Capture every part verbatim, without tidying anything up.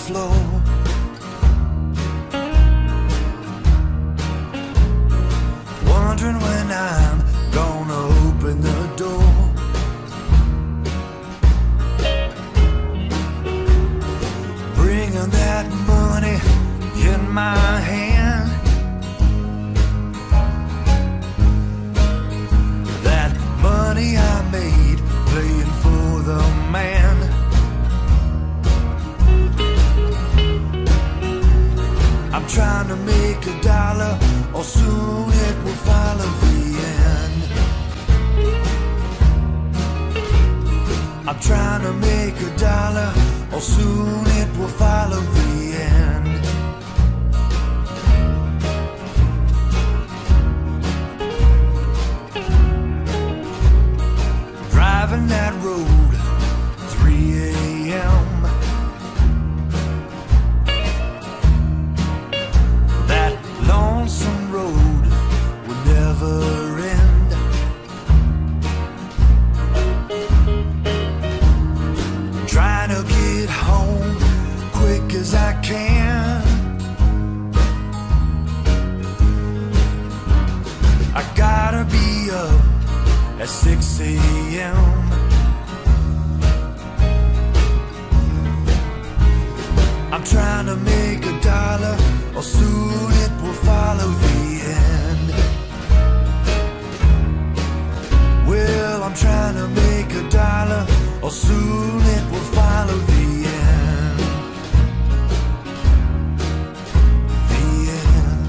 floor. Wondering when I'm gonna open the door. Bringing that money in my hand, that money I made playing for the man. I'm trying to make a dollar, or soon it will follow the end. I'm trying to make a dollar, or soon it will follow the end. Driving that road, three A M That lonesome road will never end. Trying to get home quick as I can. I gotta be up at six A M I'm trying to make a dollar, or soon it will follow the end. Well, I'm trying to make a dollar, or soon it will follow the end. The end.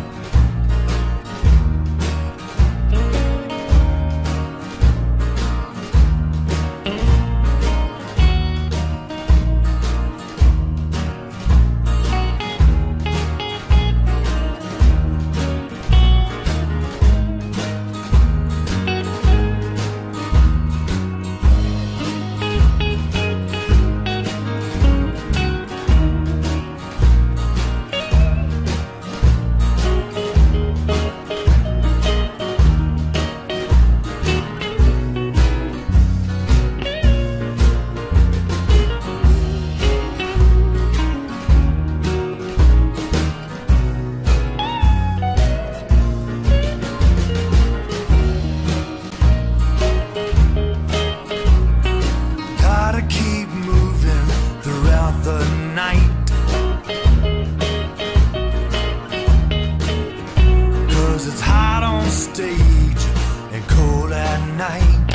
Stage and cold at night.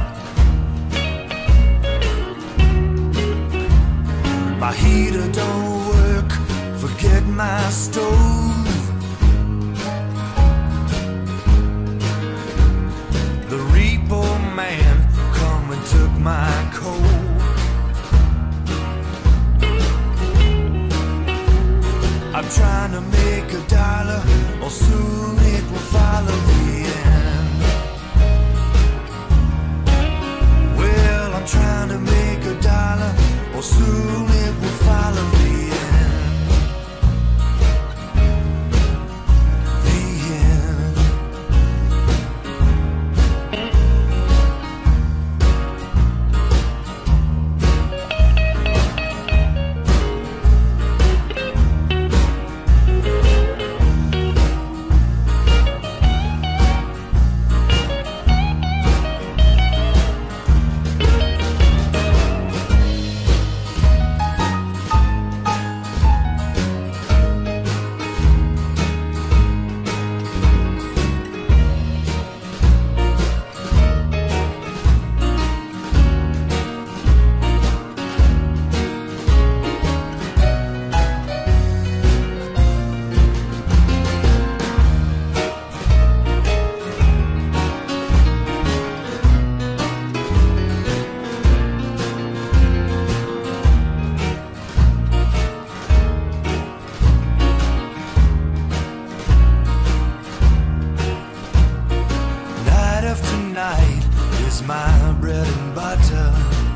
My heater don't work, forget my stove. The repo man come and took my coal. I'm trying to make a dollar, or soon it will follow the end. Well, I'm trying to make a dollar, or soon it will follow the end. The end. My bread and butter.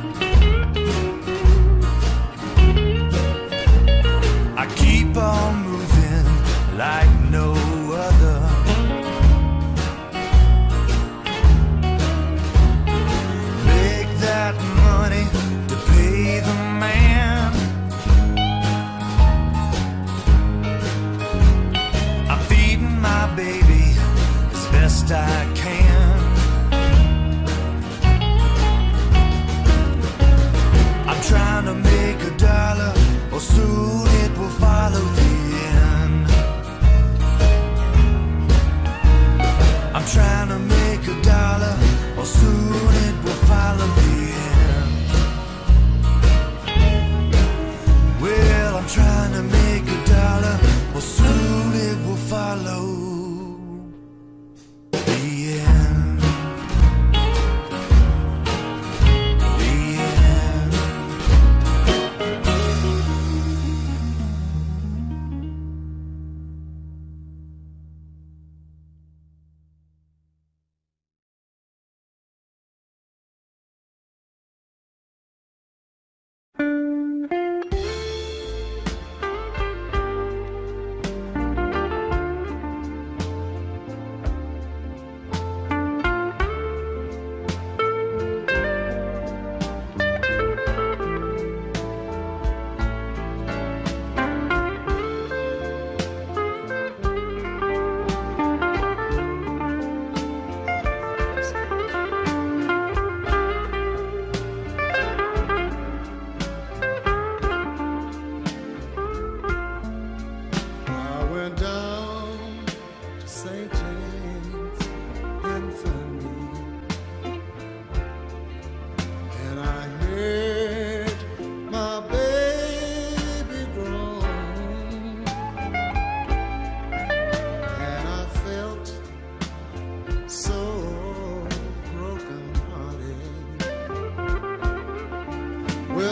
I keep on moving like no other. Make that money to pay the man.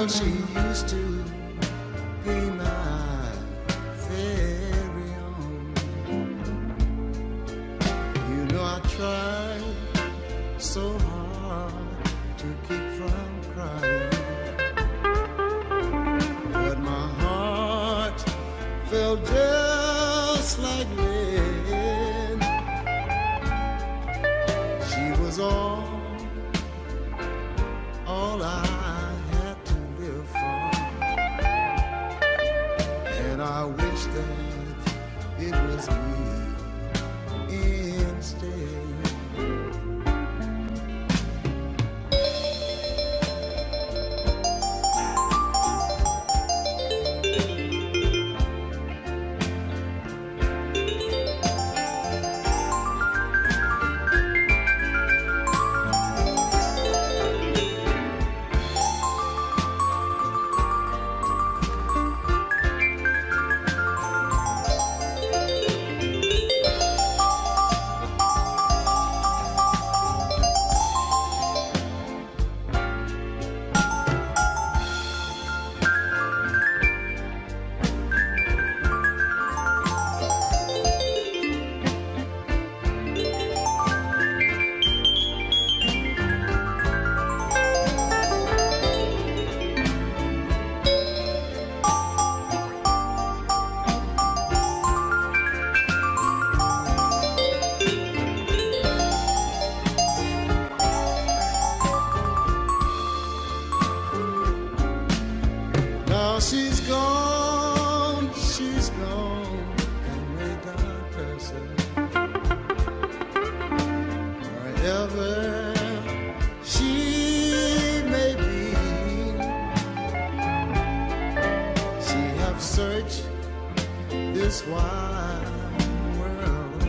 Well, she used to be my very own. You know I tried so hard to keep from crying, but my heart felt just like lead. She was all, all I had to live for, and I wish that it was me instead. Now she's gone, she's gone, and may God bless her. Wherever she may be, she have searched this wide world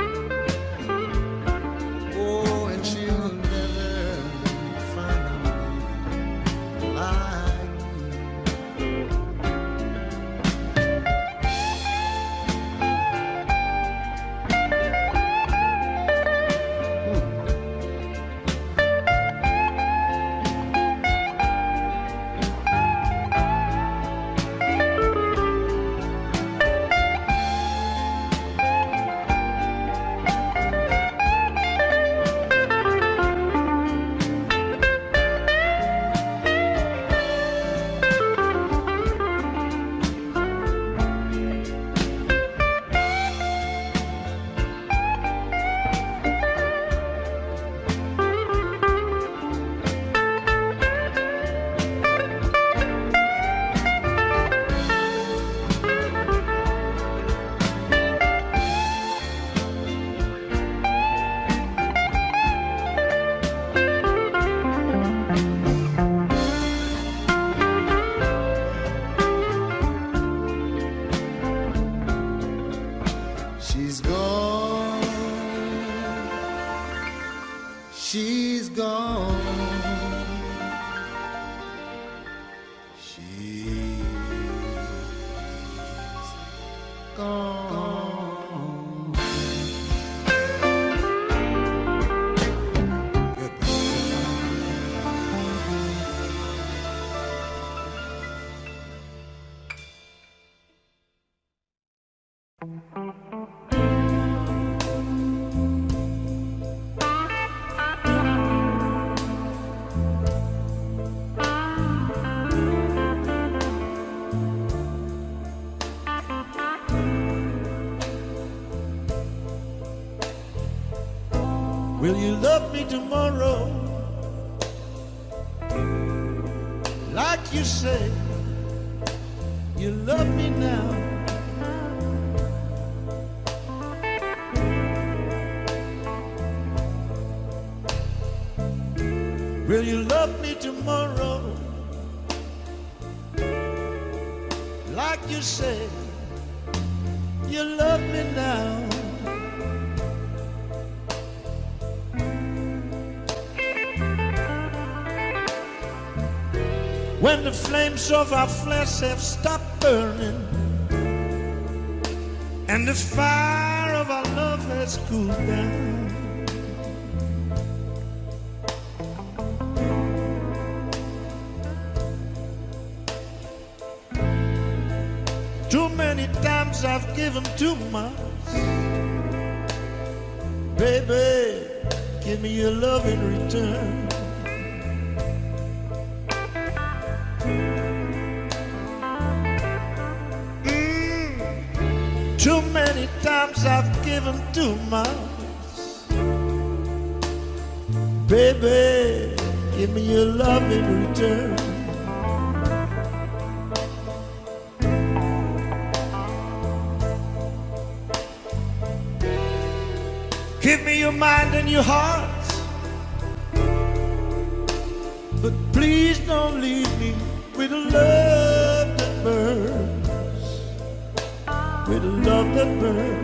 over. Oh, and she'll never find a man like me. She's gone, she's gone, she's gone. Will you love me tomorrow, like you say you love me now? Will you love me tomorrow, like you say you love me now? When the flames of our flesh have stopped burning and the fire of our love has cooled down, many times I've given too much. Baby, give me your love in return. Mm, too many times I've given too much. Baby, give me your love in return. Give me your mind and your heart, but please don't leave me with a love that burns, with a love that burns.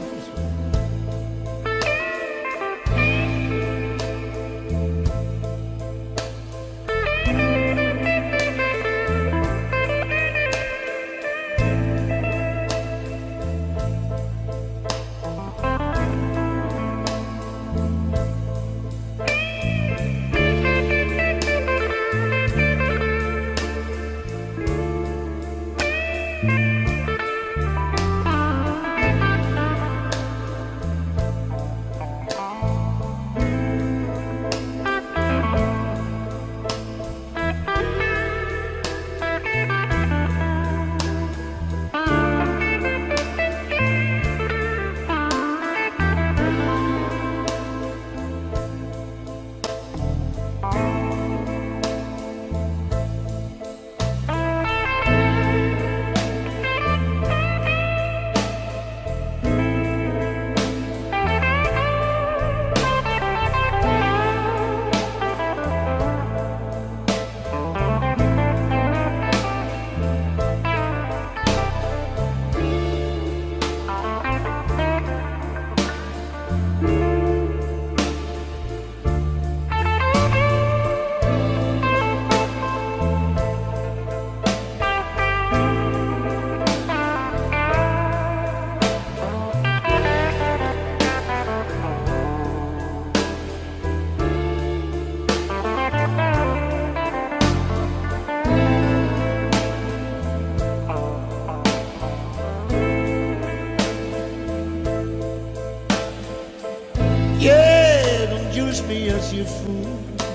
Yeah, don't use me as your fool.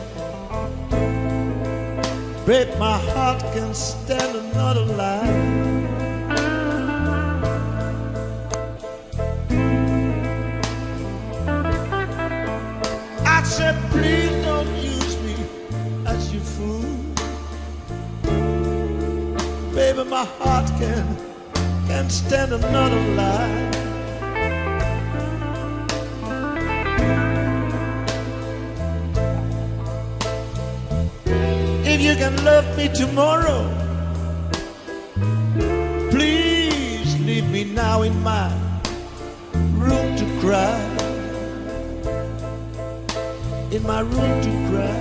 Break my heart, can't stand another lie. I said, please don't use me as your fool. Baby, my heart can't, can't stand another lie. If you can love me tomorrow, please leave me now in my room to cry. In my room to cry.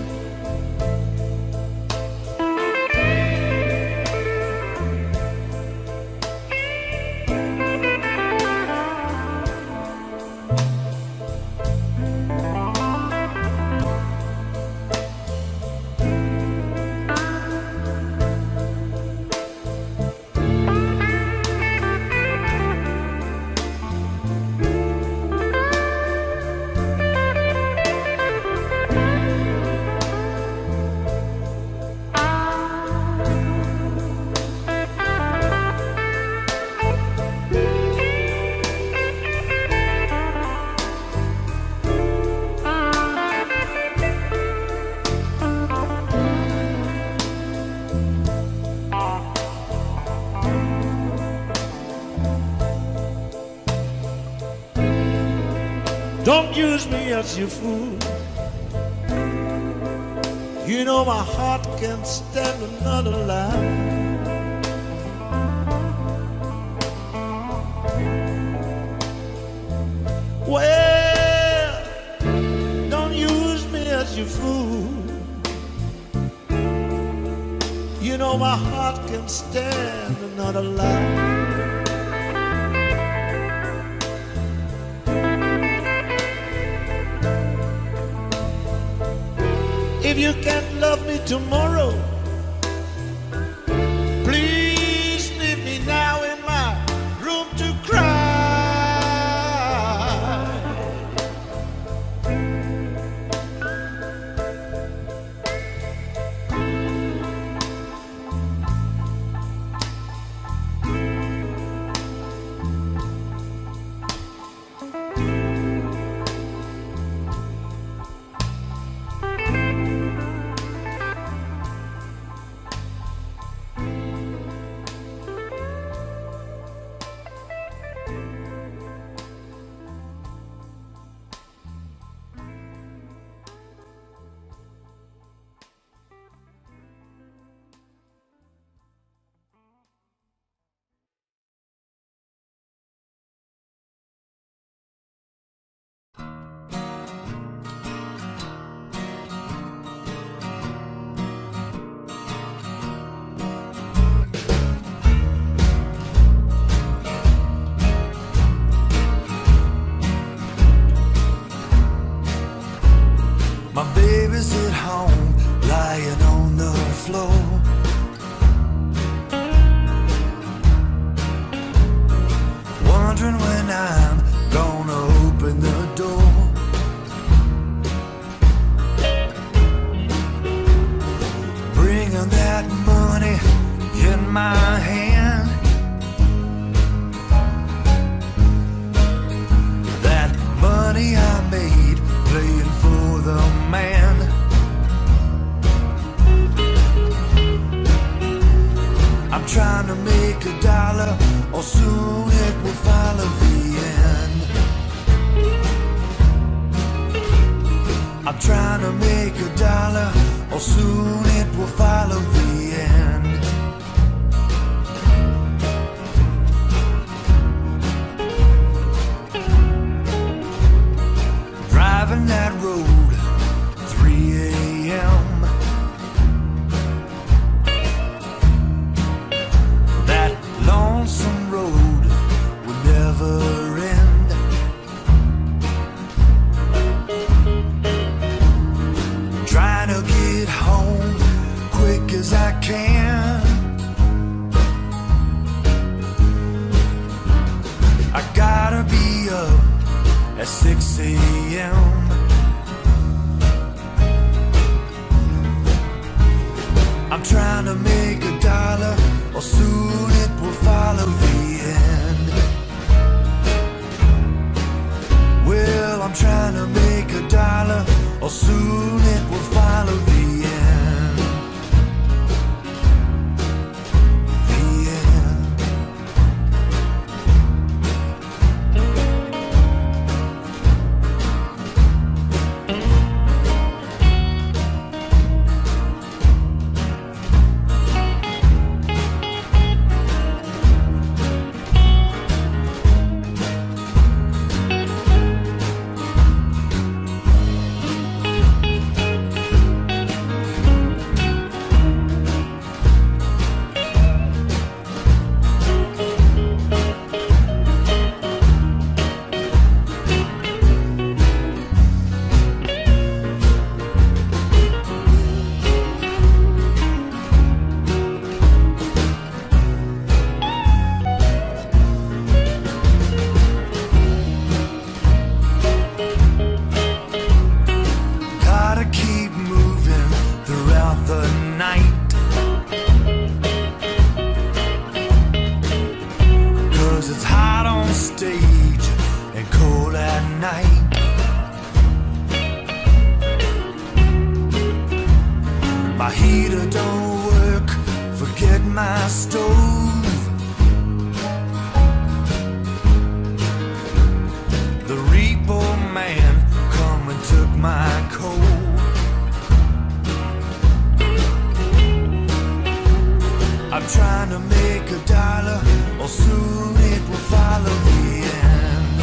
Don't use me as your fool. You know my heart can't stand another lie. Well, don't use me as your fool. You know my heart can't stand another lie. If you can't love me tomorrow, please leave me now in my lying on the floor. Wondering when I'm gonna open the door. Bringing that money in my hand, that money I made playing for the man. I'm trying to make a dollar, or soon it will follow the end. I'm trying to make a dollar, or soon it will follow the end. Driving that road, three a m That lonesome road will never end. Trying to get home quick as I can. I gotta be up at six a m I'm trying to make a dollar, or soon it will follow the end. Well, I'm trying to make a dollar, or soon it will follow the end. The end. Stage and cold at night. My heater don't work, forget my stove. The repo man come and took my coal. I'm trying to make a dollar, or soon it will follow the end.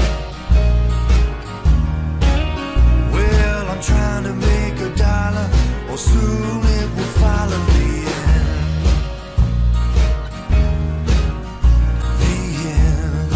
Well, I'm trying to make a dollar, or soon it will follow the end. The end.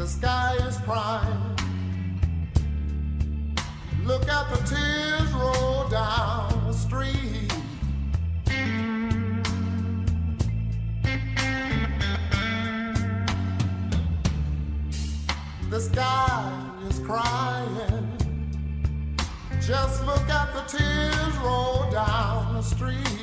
The sky is crying. Look at the tears roll down the street. The sky is crying. Just look at the tears roll down the street.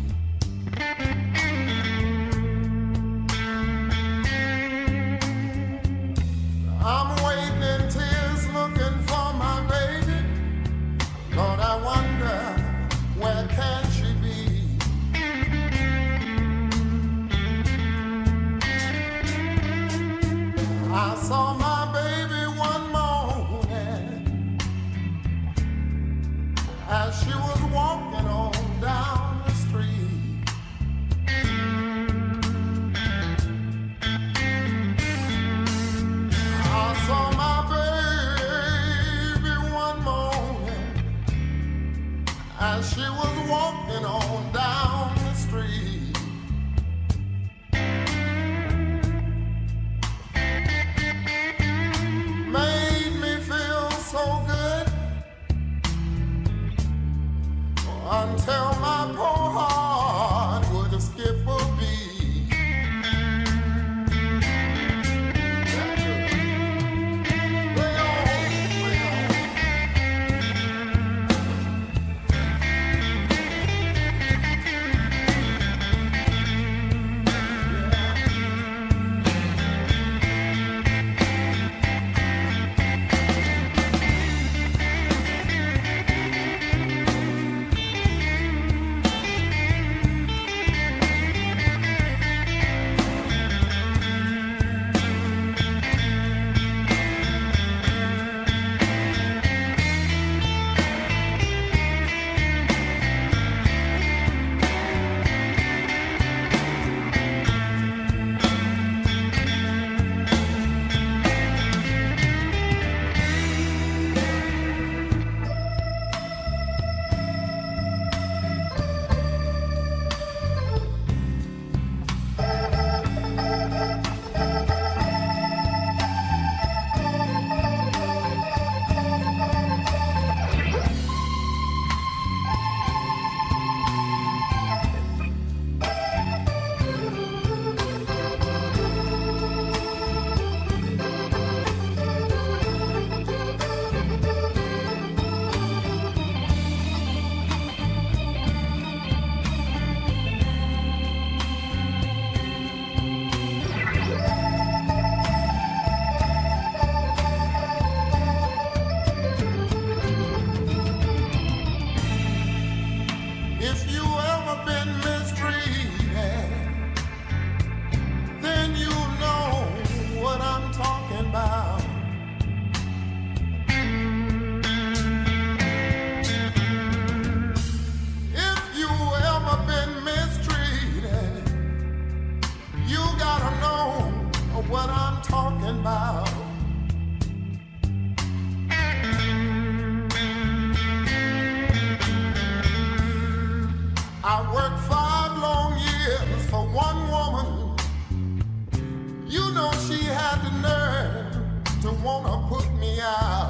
I'm waiting in tears looking for my baby. Lord, I wonder, where can she be? I saw my baby one morning as she was walking on down the street. I saw my baby one morning as she was walking on down the street. Made me feel so good until my poor heart would skip a beat. Way on, way on. If you ever been mistreated, then you know what I'm talking about. If you ever been mistreated, you gotta know what I'm talking about. I worked five long years for one woman. You know she had the nerve to wanna put me out.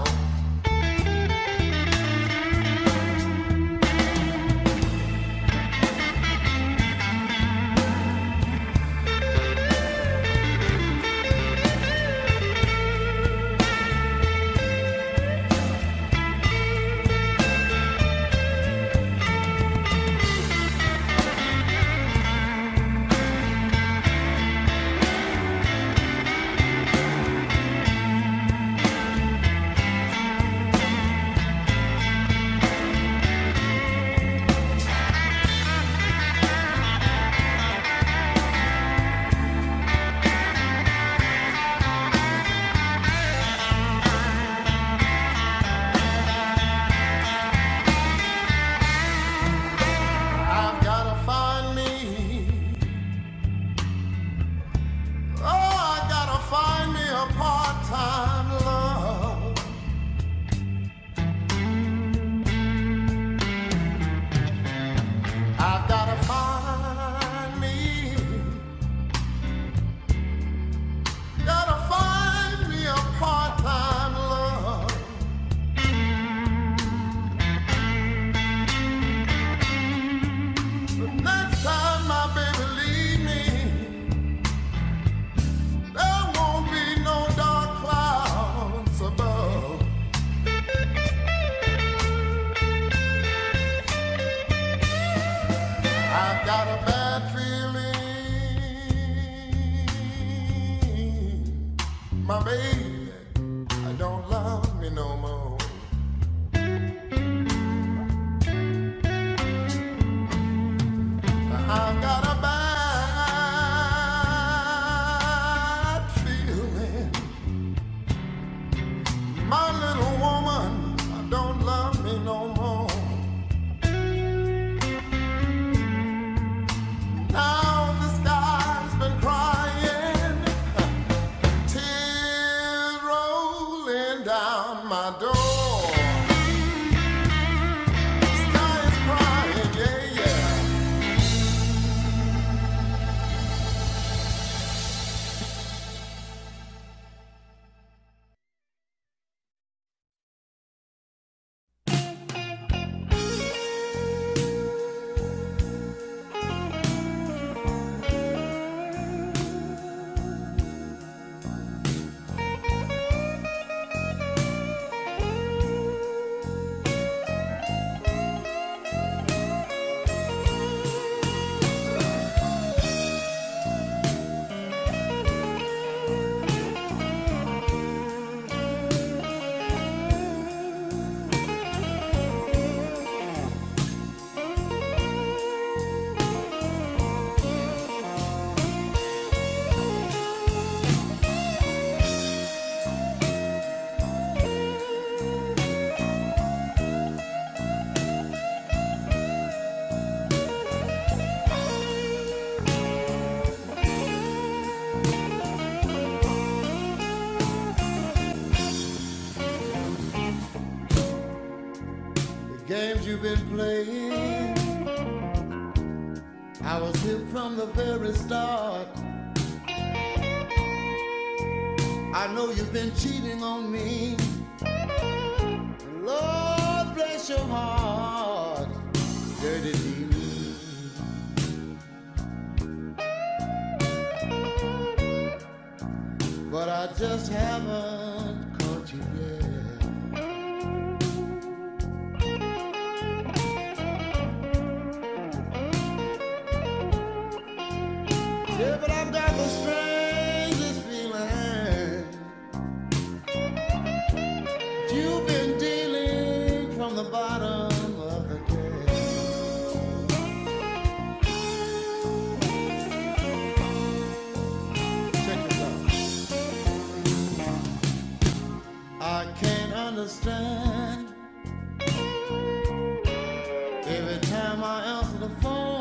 My baby don't love me no more. I've got a bad feeling. My little woman don't love me no more. Now the sky's been crying, tears rolling down my door. Sky is crying, yeah, yeah. Games you've been playing, I was here from the very start. I know you've been cheating on me. Lord bless your heart, dirty demon. But I just haven't caught you yet. Yeah, but I've got the strangest feeling. You've been dealing from the bottom of the day. Check this out. I can't understand. Every time I answer the phone,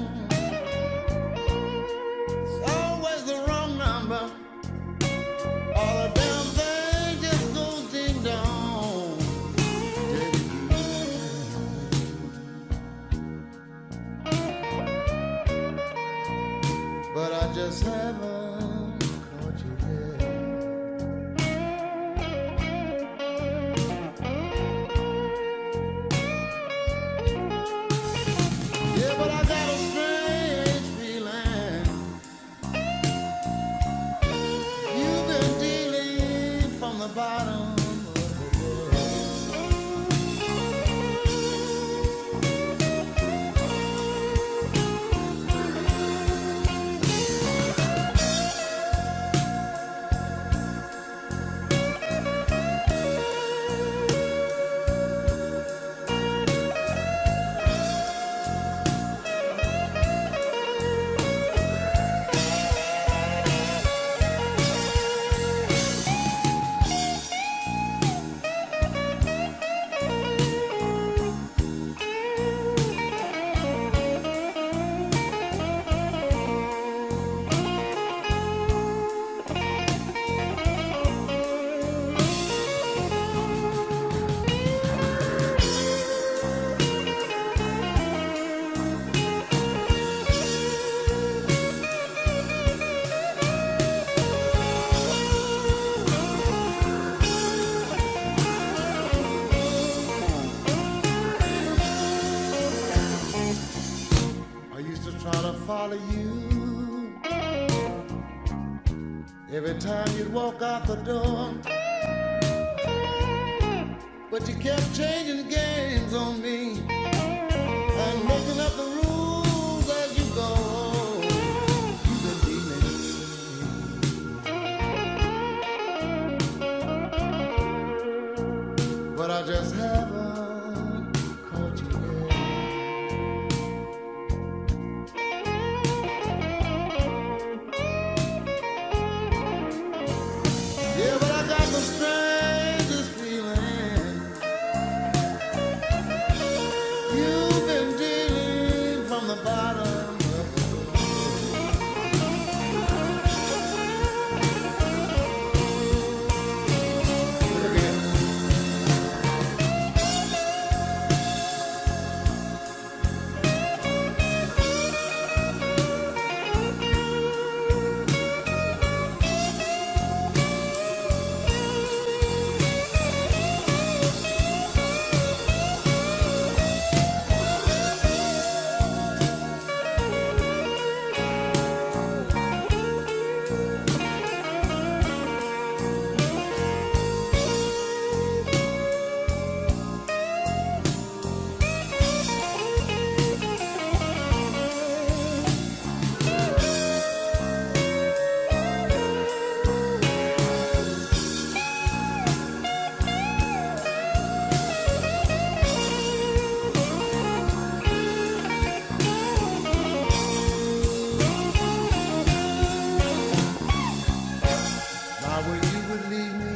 but I just haven't caught you yet. Yeah, but I got a strange feeling. You've been dealing from the bottom. Follow you every time you'd walk out the door, but you kept changing the games on me and making up the rules as you go. You've been dealing How when you would leave me,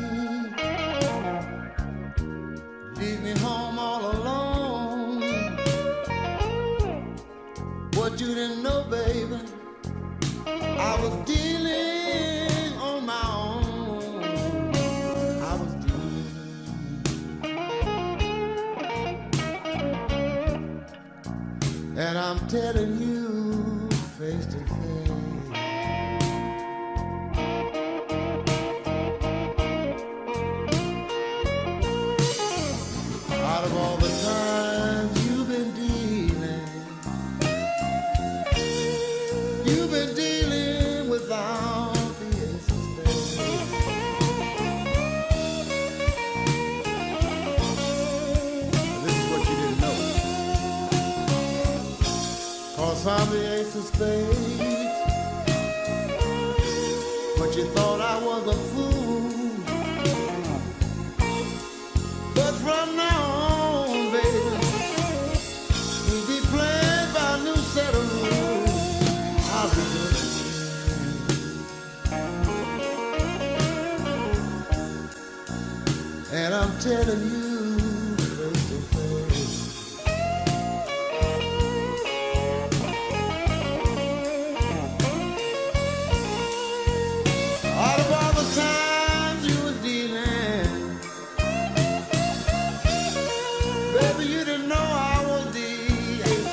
leave me home all alone. What you didn't know, baby, I was dealing on my own. I was dealing, and I'm telling you face to face, out of all the times you've been dealing, you've been dealing without the insistence. This is what you didn't know. Cause I'm the ace of spades, but you thought I was a fool. But from now on, baby, we'll be playing by a new set of rules. I'll be good. And I'm telling you face to face, out of all the times you were dealing, baby, you didn't know I was the ace.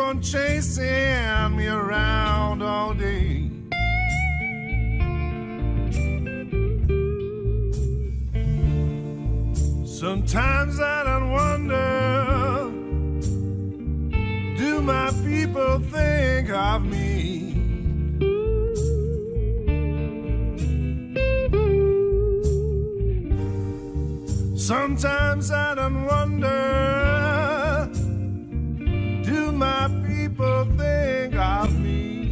on chasing me around all day. Sometimes I don't wonder, do my people think of me? Sometimes I don't wonder, do my people think of me?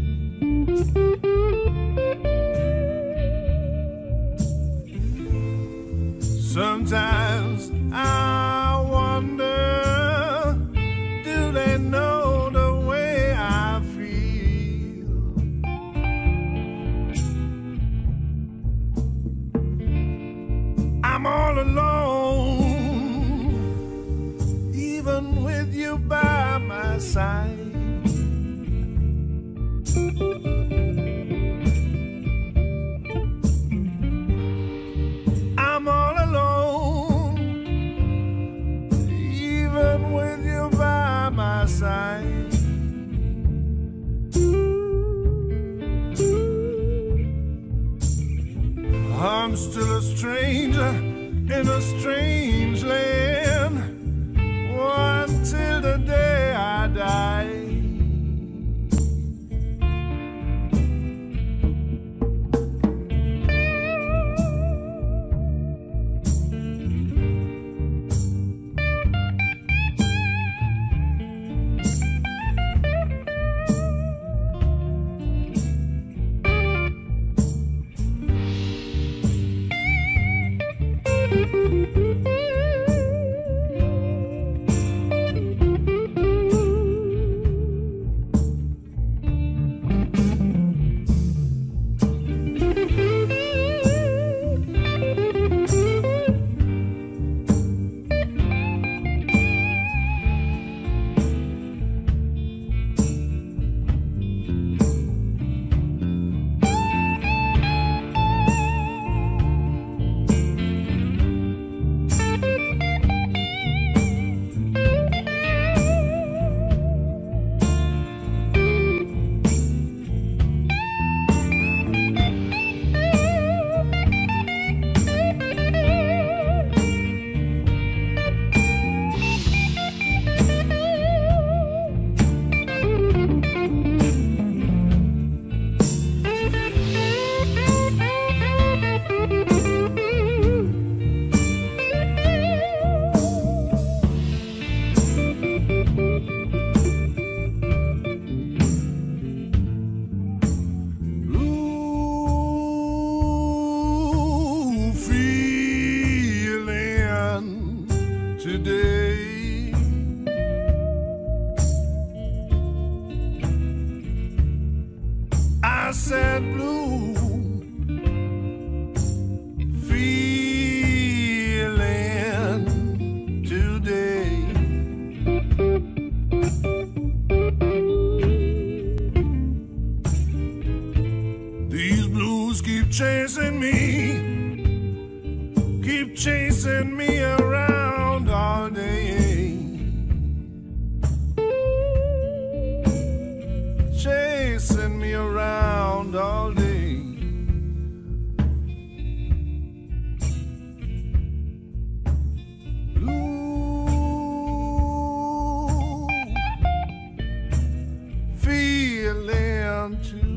Sometimes I wonder, do they know the way I feel? I'm all alone, even with you by my side. I'm all alone, even with you by my side. I'm still a stranger in a strange land, until the day I die. Today, I said blue, feeling today. These blues keep chasing me, keep chasing me around all day, chasing me around all day. Blue, feeling too